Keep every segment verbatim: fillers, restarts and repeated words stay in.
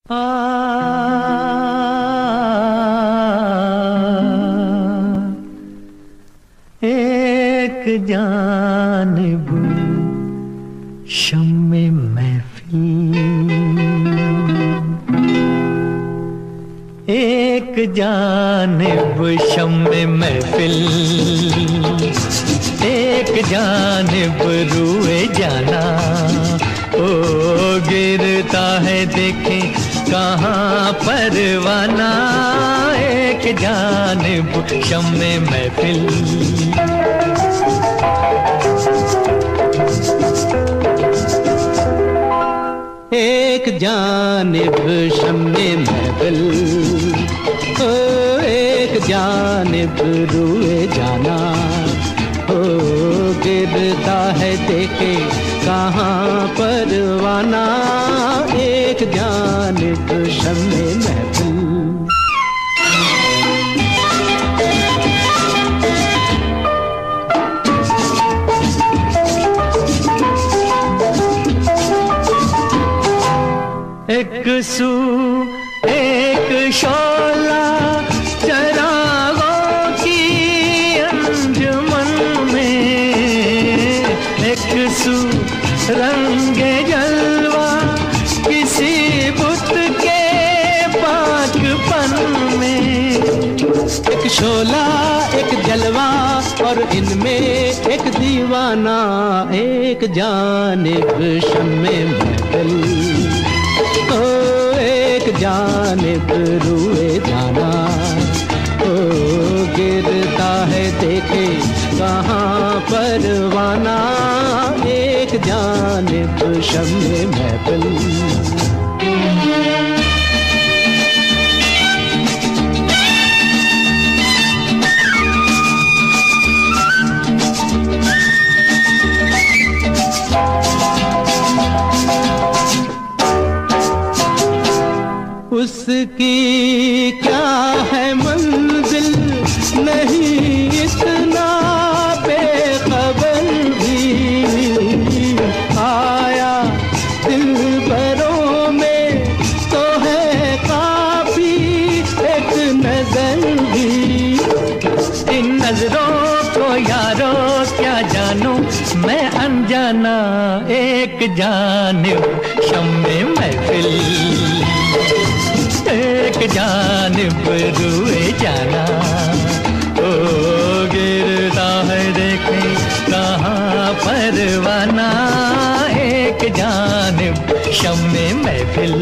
आ, एक जानिब शम्मे महफिल, एक जानिब शम्मे महफिल, एक जानिब रूए जाना। ओ गिरता है देखें कहाँ परवाना, एक जानिब शम्मे महफिल। एक जानिब शम्मे महफिल, ओ एक जानिब रूए जाना। ओ गिरता है देखे कहाँ परवाना, एक जानिब शम्मे महफिल। एक सू एक शोला चरागों की अंजुमन में, एक सू रंगे जलवा किसी बुत के पाकपन में। एक शोला एक जलवा और इनमें एक दीवाना, एक जानिब शम्मे महफिल। ओ एक जानिब रूए जाना, ओ गिरता है देखे कहाँ परवाना, एक जानिब शम्मे महफिल। उसकी क्या है मंजिल नहीं इतना बेखबर भी, आया दिल भरों में तो है काफी एक नजर भी। इन नजरों को यारो क्या जानूं मैं अनजाना, एक जानिब शम्मे महफिल, एक जानिब रूए जाना। ओ गिरता है देखे कहाँ परवाना, एक जानिब शम्मे महफिल।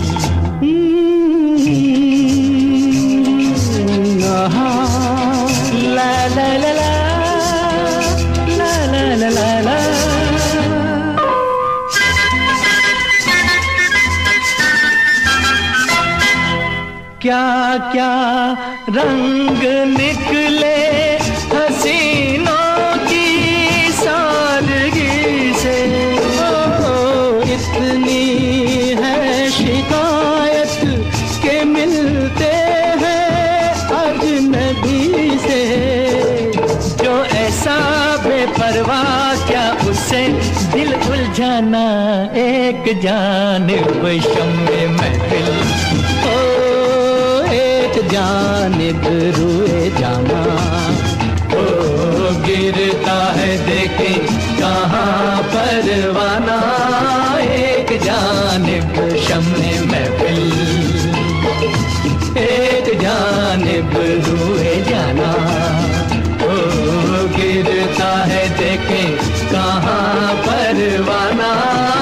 ला ला ला ला ला ला ला ला ला। क्या क्या रंग निकले हसीनों की सादगी से, ओ इतनी है शिकायत के मिलते हैं अजनबी से। जो ऐसा बेपरवाह क्या उसे दिल उलझाना, एक जानिब शम्मे महफिल। ओ एक जानिब रूए जाना, ओ गिरता है देखे कहाँ परवाना, एक जानिब शम्मे महफिल, एक जानिब रूए जाना। ओ गिरता है देखे कहाँ परवाना,